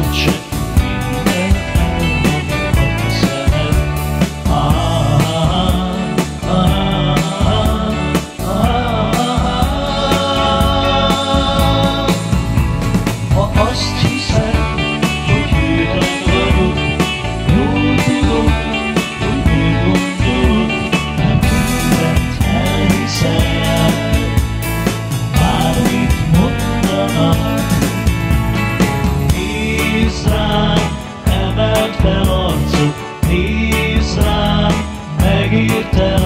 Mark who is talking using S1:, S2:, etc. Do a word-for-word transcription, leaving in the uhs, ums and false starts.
S1: ott sem minden elmondhat a szemed. Ah, ah, ah, ah. Ha azt hiszed, hogy hűtlen vagyok, jól tudom, hogy mit gondolod, nem mindent elhiszel, bármit mondanak. Nézd rám, emeld fel arcod, nézd rám, megérte